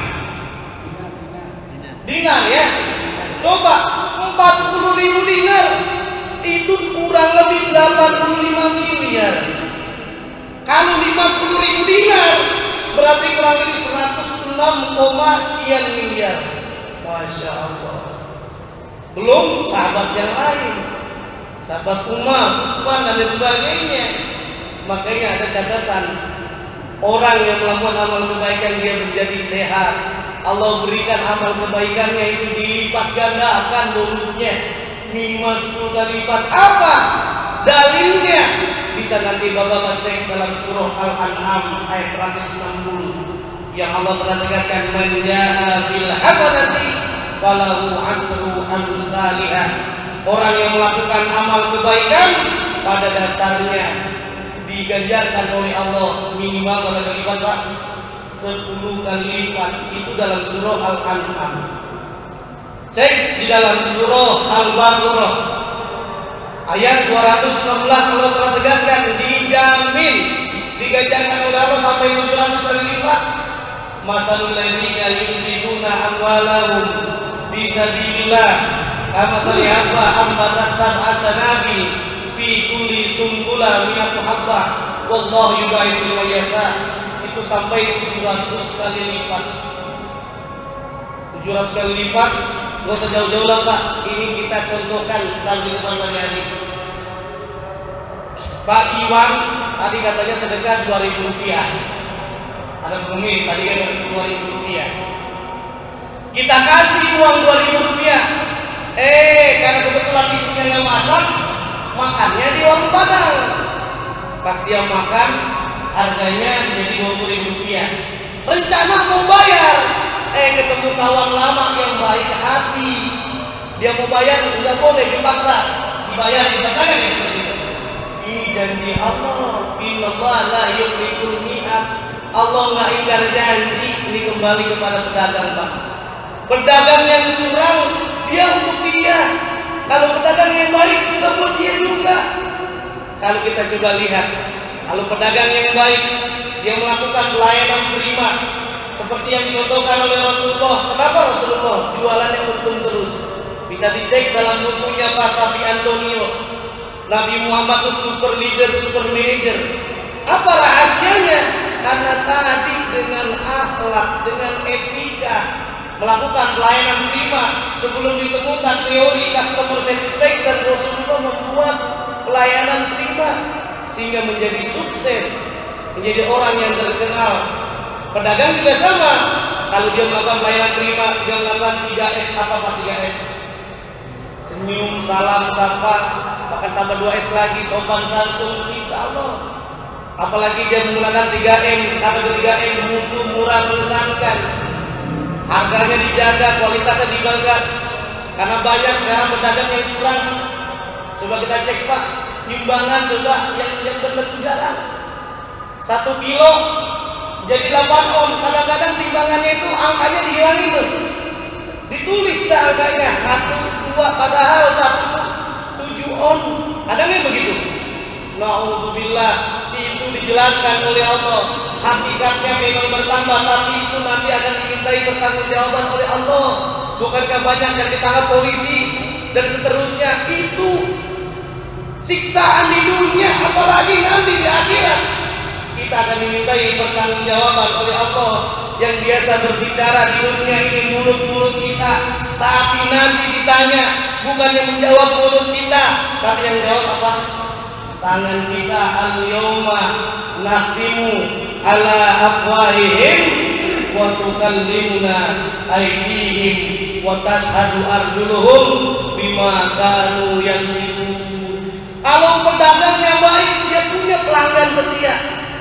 Speaker 1: Dinar ya. Coba 40.000 dinar itu kurang lebih 85 miliar. Kalau 50.000 dinar berarti kurang lebih 106, sekian miliar. Masya Allah. Belum sahabat yang lain, sahabat Umar, Utsman dan sebagainya. Makanya ada catatan, orang yang melakukan amal kebaikan dia menjadi sehat. Allah berikan amal kebaikannya itu dilipat gandakan bonusnya minimal 10 kali lipat. Apa dalilnya? Bisa nanti Bapak cek dalam surah Al-An'am ayat 160 yang Allah telah tegaskan, man jaa bil hasanati falahu asru amsalihah. Orang yang melakukan amal kebaikan pada dasarnya diganjarkan oleh Allah minimal berapa kali lipat Pak? 10 kali lipat. Itu dalam surah Al-An'am. Cek di dalam surah Al-Baqarah ayat 216 Allah telah tegaskan dijamin diganjarkan oleh Allah sampai 700 kali lipat. Masalul ladzina yunfiquna amwalahum fisabilillah kamathali habba ambatat sab'a sanabil fi kulli sumbula mi'atu habbah wallahu yudaifu liman yasha. Itu sampai 700 kali lipat. 700 kali lipat. Nggak usah jauh-jauh lah Pak. Ini kita contohkan dalam kehidupan sehari-hari. Pak Iwan tadi katanya sedekah 2.000 rupiah. Ada pengemis tadi kan ada 2.000 rupiah. Kita kasih uang 2.000 rupiah. Karena kebetulan istrinya nggak masak, makannya di warung Padang. Pas dia makan, harganya menjadi 20.000 rupiah. Rencana mau bayar, ketemu kawan lama yang baik hati. Dia mau bayar, nggak boleh dipaksa. Dibayar, dikatakan ya seperti itu. Ini janji Allah. Innallaha la yukhliful mi'ad. Allah nggak ingkar janji. Ini kembali kepada pedagang Pak. Pedagang yang curang, dia untuk dia. Kalau pedagang yang baik, juga buat dia juga. Kalau kita coba lihat, kalau pedagang yang baik, dia melakukan pelayanan prima seperti yang dicontohkan oleh Rasulullah. Kenapa Rasulullah jualannya untung terus? Bisa dicek dalam bukunya Pak Safi Antonio. Nabi Muhammad itu super leader, super manager. Apa rahasianya? Karena tadi dengan akhlak, dengan etika, melakukan pelayanan prima. Sebelum ditemukan teori customer satisfaction, Rasulullah membuat pelayanan prima sehingga menjadi sukses, menjadi orang yang terkenal. Pedagang juga sama. Kalau dia melakukan pelayanan prima, dia melakukan 3S. Apa Pak 3S? Senyum, salam, sapa, bahkan tambah 2S lagi, sopan santun, insya Allah. Apalagi dia menggunakan 3M. Apa itu 3M? Mutu, murah, mengesankan. Harganya dijaga, kualitasnya dijaga. Karena banyak sekarang pedagang yang curang. Coba kita cek Pak, timbangan coba yang benar itu jarang. 1 kilo jadi 8 on. Kadang-kadang timbangannya itu angkanya dihilangin tuh. Ditulis dah angkanya 1, 2, padahal 1 tuh 7 on. Ada nggak begitu? Na'udzubillah, itu dijelaskan oleh Allah. Hakikatnya memang bertambah, tapi itu nanti akan dimintai pertanggungjawaban oleh Allah. Bukankah banyak yang ditangkap polisi dan seterusnya? Itu siksaan di dunia, apalagi nanti di akhirat. Kita akan dimintai pertanggungjawaban oleh Allah. Yang biasa berbicara di dunia ini mulut-mulut kita, tapi nanti ditanya bukan yang menjawab mulut kita, tapi yang jawab apa? Tangan kita. Al-yawma nakhtimu ala afwahihim wa tukallimuna aydihim wa tashhadu arjuluhum bima kanu yaksibun. Kalau pedagangnya baik, dia punya pelanggan setia.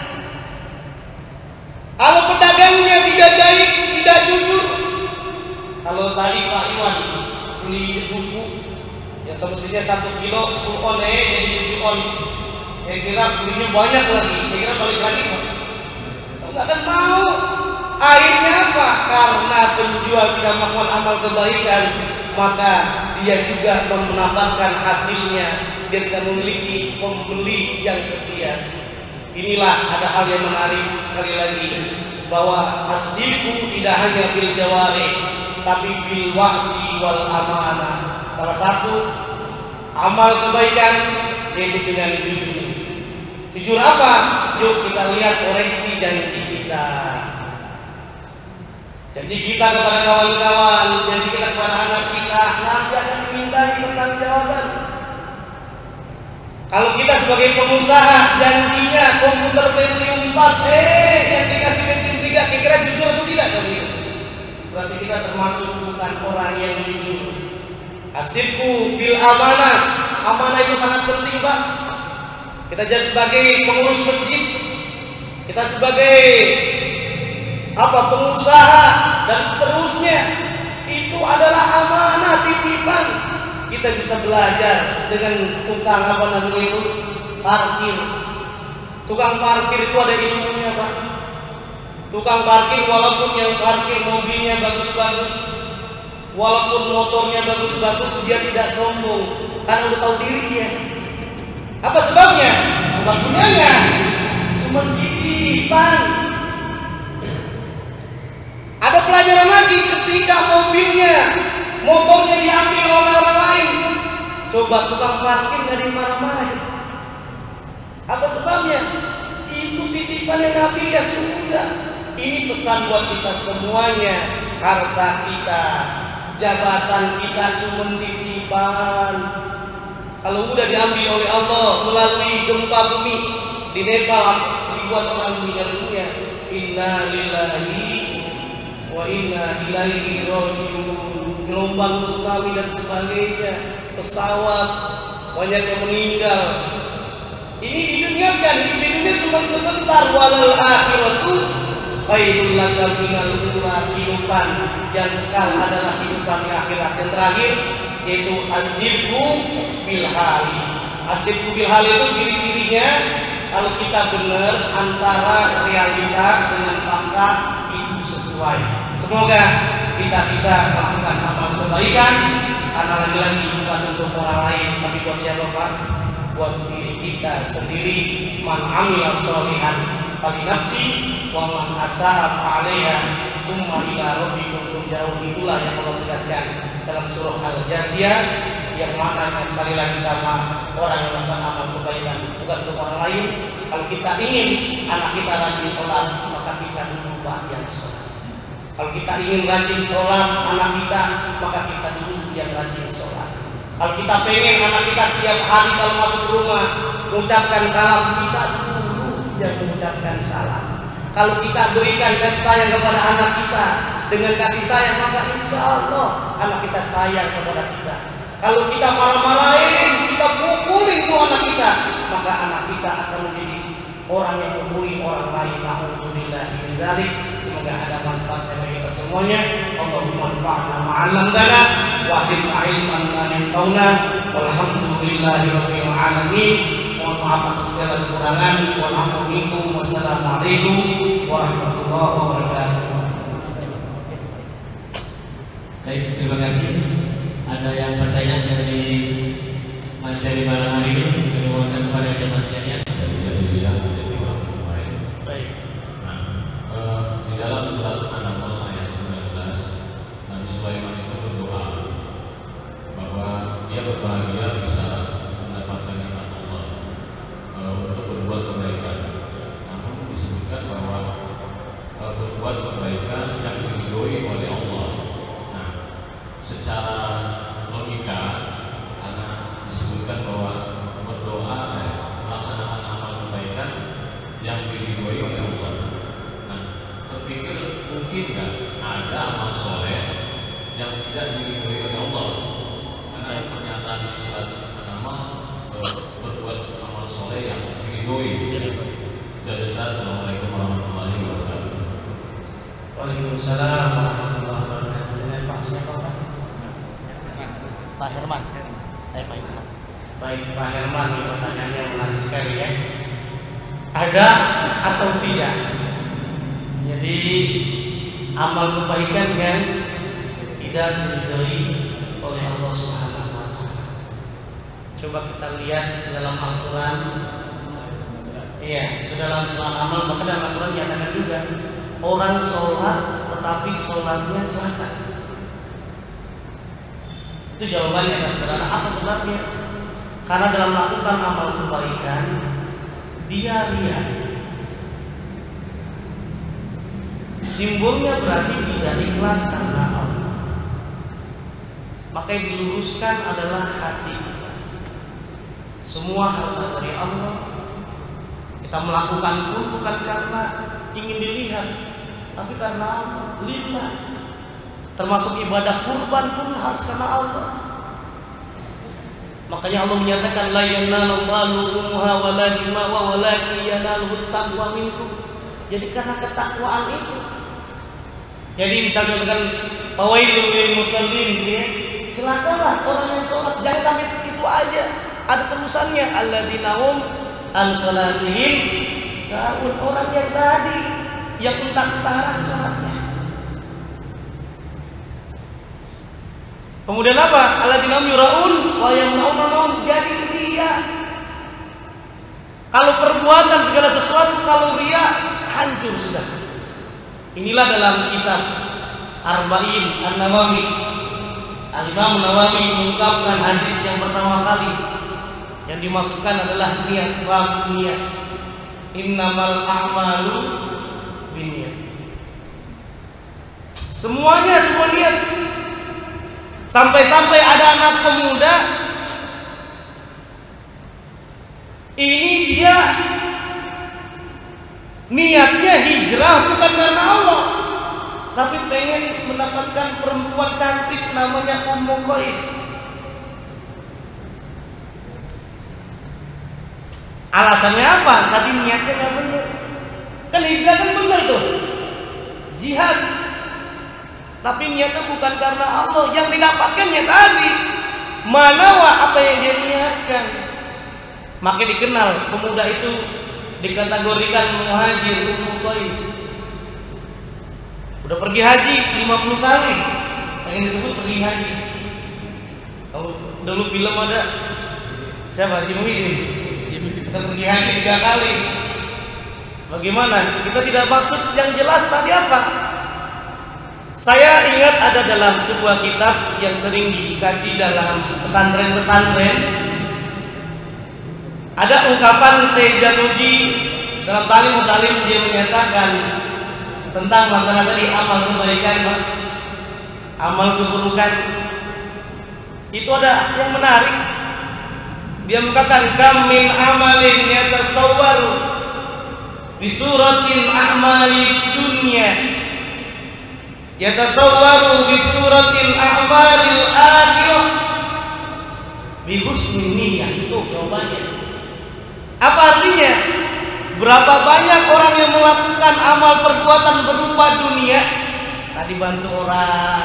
Speaker 1: Kalau pedagangnya tidak baik, tidak jujur. Kalau tadi Pak Iwan beli buku yang semestinya 1 kilo 10 on jadi 7 on. Saya kira belinya banyak lagi. Saya kira balik lagi Pak. Enggak akan mau. Akhirnya apa? Karena penjual tidak melakukan amal kebaikan, maka dia juga mendapatkan hasilnya. Dia tidak memiliki pembeli yang setia. Inilah ada hal yang menarik sekali lagi, bahwa asyirku tidak hanya bil jawari, tapi bil wa'di wal amanah. Salah satu amal kebaikan yaitu dengan jujur. Jujur apa? Yuk kita lihat koreksi janji kita. Janji kita kepada kawan-kawan, janji kita kepada anak kita, nanti akan dimintai pertanggungjawaban. Kalau kita sebagai pengusaha janjinya komputer Pentium 4, yang dikasih Pentium 3, kira-kira jujur atau tidak? Berarti kita termasuk bukan orang yang jujur. Asyirku bil amanah. Amanah itu sangat penting Pak. Kita jadi sebagai pengurus masjid, kita sebagai pengusaha dan seterusnya, itu adalah amanah titipan. Kita bisa belajar dengan tukang parkir. Tukang parkir itu ada ilmunya Pak. Tukang parkir walaupun yang parkir mobilnya bagus-bagus, walaupun motornya bagus-bagus, dia tidak sombong karena udah tahu diri dia. Apa sebabnya? Bukan punyanya, cuma titipan. Ada pelajaran lagi ketika motornya diambil oleh orang lain. Coba tukang parkir nggak dimarah-marah. Apa sebabnya? Itu titipan yang ngambil, ya sudah. Ini pesan buat kita semuanya. Harta kita, jabatan kita cuma titipan. Kalau udah diambil oleh Allah melalui gempa bumi di Nepal, ribuan orang meninggal dunia. Inna lillahi wa inna ilaihi raji'un. Gelombang tsunami dan sebagainya, pesawat, banyak yang meninggal. Ini diduniakan, hidup di dunia cuma sebentar. Walal akhiratu khairul laka minal ula. Kehidupan yang kekal adalah kehidupan di akhirat. Yang terakhir yaitu asyirku bil hali. Asyirku bil hali itu ciri-cirinya kalau kita benar antara realita dengan fakta itu sesuai. Semoga kita bisa melakukan amal kebaikan, karena lagi-lagi bukan untuk orang lain, tapi buat siapa Pak? Buat diri kita sendiri. Man amila sholihan fali nafsi wa man asa'a fa'alaiha summa ila rabbikum turja'un. Itulah yang Allah tegaskan dalam surah Al-Jasiyah, yang maknanya sekali lagi sama, orang yang melakukan amal kebaikan bukan untuk orang lain. Kalau kita ingin anak kita rajin sholat, maka kita dulu yang sholat. Kalau kita ingin rajin sholat anak kita, maka kita dulu yang rajin sholat. Kalau kita pengen anak kita setiap hari kalau masuk rumah mengucapkan salam, kita dulu yang mengucapkan salam. Kalau kita berikan kasih sayang kepada anak kita dengan kasih sayang, maka insya Allah anak kita sayang kepada kita. Kalau kita marah-marahin, kita pukulin tuh anak kita, maka anak kita akan menjadi orang yang memukuli orang lain. Alhamdulillah min dzalik. Semoga ada manfaatnya bagi kita semuanya. Allahumma anfa'na ma'allamtana wa 'allimna ilman la yanfa'una. Walhamdulillahirabbil alamin. Mohon maaf atas segala kekurangan. Wassalamualaikum warahmatullahi wabarakatuh.
Speaker 2: Baik, terima kasih. Ada yang bertanya dari Mas dari malam hari ini, dimohonkan kepada jemaahnya.
Speaker 1: Baik.
Speaker 3: Di dalam surat An-Naml ayat 19, Nabi Sulaiman itu berdoa bahwa dia berbahagia bisa mendapatkan nikmat Allah untuk berbuat kebaikan. Namun disebutkan bahwa berbuat kebaikan yang diridhoi oleh Allah. Nah, secara logika, karena disebutkan bahwa berdoa melaksanakan amal kebaikan yang diridhoi oleh Allah. Nah, terpikir mungkin nggak ada amal soleh yang tidak diridhoi oleh Allah? Karena pernyataan di surat An-Naml berbuat amal soleh yang diridhoi. Jadi Assalamualaikum warahmatullahi wabarakatuh.
Speaker 1: Waalaikumsalam warahmatullahi wabarakatuh. Dengan Pak siapa Pak? Pak Herman. Pak Herman. Baik Pak Herman, pertanyaannya menarik sekali ya. Ada atau tidak? Jadi amal kebaikan yang tidak diridhoi oleh Allah Subhanahu wa taala. Coba kita lihat dalam Al-Qur'an. Iya, itu dalam surah Amal, maka dalam Al-Qur'an dinyatakan juga orang sholat tetapi sholatnya celaka. Itu jawabannya sederhana. Apa sebabnya? Karena dalam melakukan amal kebaikan dia riya. Simbolnya berarti tidak ikhlas karena Allah. Maka yang diluruskan adalah hati kita. Semua harta dari Allah. Kita melakukan pun bukan karena ingin dilihat, tapi karena Allah, lillah. Termasuk ibadah kurban pun harus karena Allah. Makanya Allah menyatakan la yanalullahu luhumuha wala dima'uha walakin yanaluhu taqwa minkum. Jadi karena ketakwaan itu. Jadi misalnya dengan fawailul lil musallin, ya, celakalah orang yang sholat. Jangan sampai itu aja. Ada terusannya alladzina hum an sholatihim sahun. Orang yang tadi yang entar-entaran sholatnya. Kemudian apa? Alladzina hum yuraun wa yamnaun. Jadi ria. Kalau perbuatan segala sesuatu kalau ria hancur sudah. Inilah dalam kitab Arba'in An-Nawawi, Al-Imam Nawawi mengungkapkan hadis yang pertama kali yang dimasukkan adalah niat, bab niat. Innamal a'malu binniyat. Semuanya semua niat. Sampai-sampai ada anak pemuda ini dia niatnya hijrah bukan karena Allah, tapi pengen mendapatkan perempuan cantik namanya Ummu Qais. Alasannya apa? Tadi niatnya nggak benar. Kan hijrah kan benar tuh, jihad. Tapi niatnya bukan karena Allah. Yang didapatkannya tadi manawa apa yang dia niatkan. Maka dikenal pemuda itu dikategorikan muhajir Ummu Qais. Udah pergi haji 50 kali. Yang disebut pergi haji. Kalau dulu film ada siapa? Haji Muhyiddin. Kita pergi haji 3 kali. Bagaimana? Kita tidak maksud yang jelas tadi apa? Saya ingat ada dalam sebuah kitab yang sering dikaji dalam pesantren-pesantren. Ada ungkapan Syekh Januji dalam Talim dia menyatakan tentang masalah tadi amal kebaikan, Pak. Amal keburukan. Itu ada yang menarik. Dia mengatakan kam min amalin yatasawwaru bi suratil a'malid dunya yatasawwaru bi suratil a'malil akhirah bi husnin niyyah. Itu jawabannya. Apa artinya? Berapa banyak orang yang melakukan amal perbuatan berupa dunia, tadi bantu orang,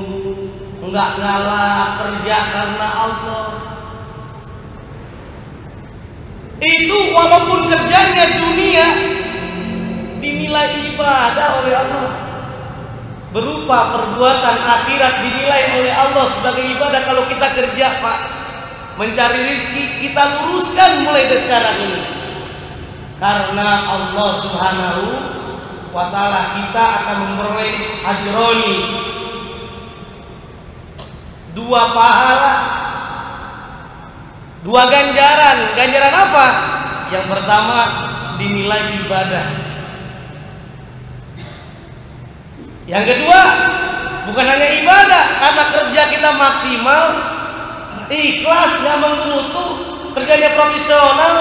Speaker 1: senyum, enggak galak, kerja karena Allah. itu walaupun kerjanya dunia dinilai ibadah oleh Allah, berupa perbuatan akhirat dinilai oleh Allah sebagai ibadah. Kalau kita kerja Pak, mencari rezeki, kita luruskan mulai dari sekarang ini, karena Allah Subhanahu wa ta'ala kita akan memperoleh ajroni, 2 pahala, 2 ganjaran. Ganjaran apa? Yang pertama dinilai ibadah. Yang kedua bukan hanya ibadah, karena kerja kita maksimal, ikhlas, nggak menggerutu, kerjanya profesional.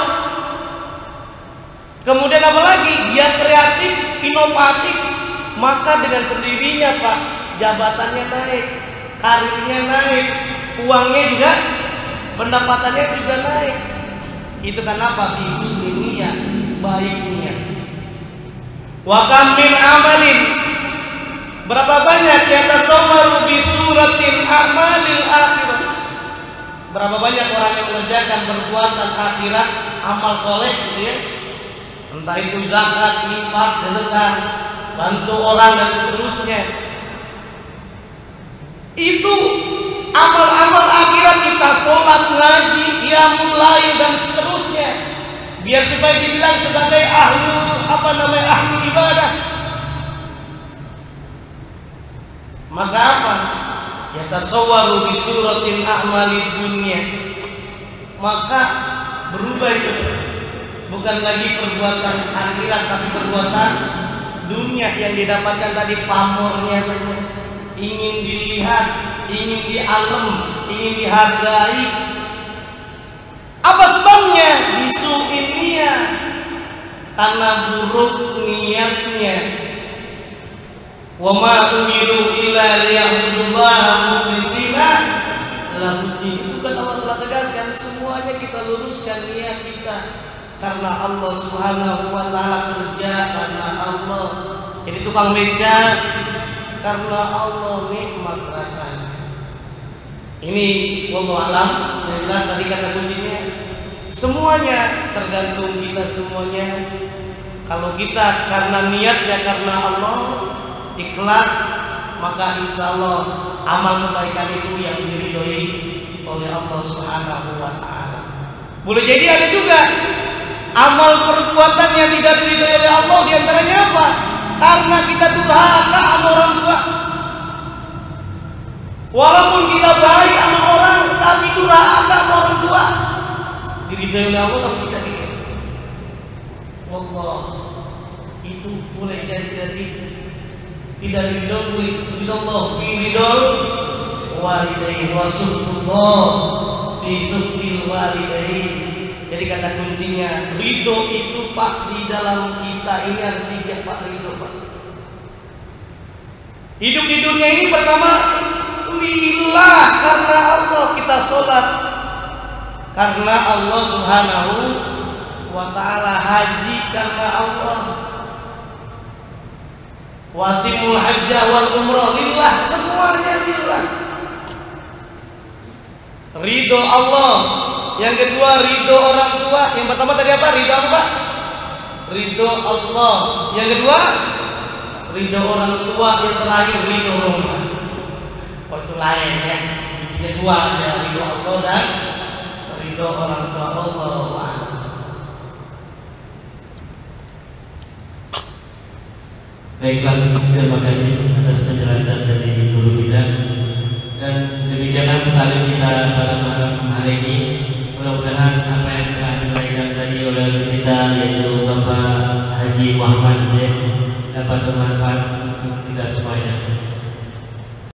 Speaker 1: Kemudian apa lagi? Dia kreatif, inovatif, maka dengan sendirinya Pak, jabatannya naik, karirnya naik, uangnya juga, pendapatannya juga naik. Itu kenapa? Bi husni niyah, baik niat. Wa kam min amalin, berapa banyak yatasawwaru bi suratin a'malil akhirah. Berapa banyak orang yang mengerjakan perbuatan akhirat, amal soleh gitu ya, entah itu zakat, infak, sedekah, bantu orang dan seterusnya. Itu amal-amal akhirat kita, sholat, ngaji, qiyamul lail dan seterusnya, biar supaya dibilang sebagai ahlu ibadah. Maka apa? Yatasawwaru bi suratin a'malid dunya. Maka berubah itu, bukan lagi perbuatan akhirat tapi perbuatan dunia yang didapatkan tadi, pamornya saja, ingin dilihat, ingin dialem, ingin dihargai. Apa sebabnya? Bisu'in niyah, karena buruk niatnya. Wa ma umiru illa liya'budullaha mukhlishina lahuddin. Itu kan Allah telah tegaskan, semuanya kita luruskan niat kita karena Allah Subhanahu wa ta'ala, kerja karena Allah, jadi tukang beca karena Allah, nikmat rasanya. Ini wallahu alam. Yang jelas tadi kata kuncinya, semuanya tergantung kita semuanya. Kalau kita karena niatnya karena Allah, ikhlas, maka insya Allah amal kebaikan itu yang diridhoi oleh Allah Subhanahu wa ta'ala. Boleh jadi ada juga amal perbuatan yang tidak diridhoi oleh Allah. Di antaranya apa? Karena kita durhaka sama orang tua. Walaupun kita baik sama orang, tapi durhaka sama orang tua, diridhoi oleh Allah tapi tidak diridhoi. Wallah, itu boleh jadi tidak ridho Allah fi ridhol walidain wa suhtullah fi suhtil walidain. Jadi kata kuncinya, ridho itu Pak, di dalam kita ini ada 3 Pak ridho Pak. Hidup di dunia ini pertama lillah, karena Allah kita sholat, karena Allah Subhanahu wa ta'ala, haji karena Allah, watimul hajjah wal umrah lillah, semuanya lillah. Ridho Allah. Yang kedua ridho orang tua. Yang pertama tadi apa? Ridho apa Pak? Ridho Allah. Yang kedua ridho orang tua. Yang terakhir ridho Roma. Oh itu lain ya. Yang kedua ada ridho Allah dan ridho orang tua. Allah.
Speaker 2: Baiklah, terima kasih atas penjelasan dari guru kita. Dan demikianlah taklim kita pada malam hari ini. Mudah-mudahan apa yang telah disampaikan tadi oleh guru kita, yaitu Bapak Haji Muhammad Zaid, dapat bermanfaat untuk kita semuanya.